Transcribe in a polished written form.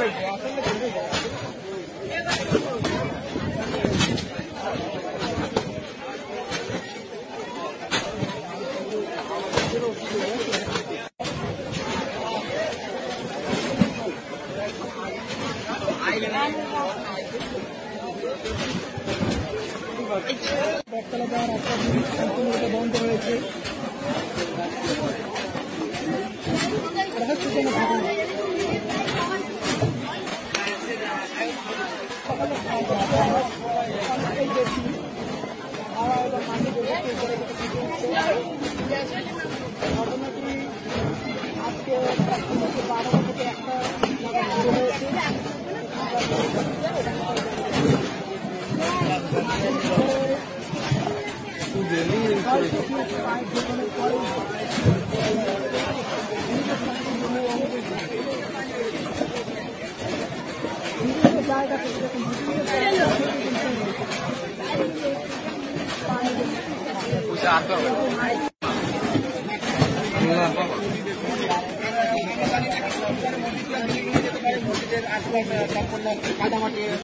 বটতলা যাওয়ার রাস্তা সম্পূর্ণরূপে বন্ধ রয়েছে। ঘটনাটি আজকে 12টা থেকে 1টা শুরু হয়েছে। জায়গা থেকে